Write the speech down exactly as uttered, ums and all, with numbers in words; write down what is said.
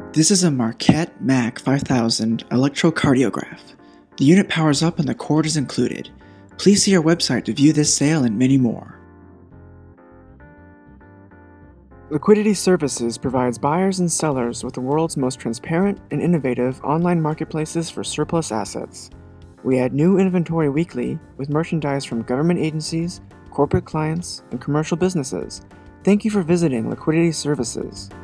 This is a Marquette M A C five thousand electrocardiograph. The unit powers up and the cord is included. Please see our website to view this sale and many more. Liquidity Services provides buyers and sellers with the world's most transparent and innovative online marketplaces for surplus assets. We add new inventory weekly with merchandise from government agencies, corporate clients, and commercial businesses. Thank you for visiting Liquidity Services.